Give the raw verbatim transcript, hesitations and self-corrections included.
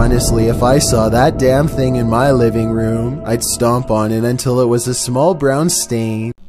Honestly, if I saw that damn thing in my living room, I'd stomp on it until it was a small brown stain.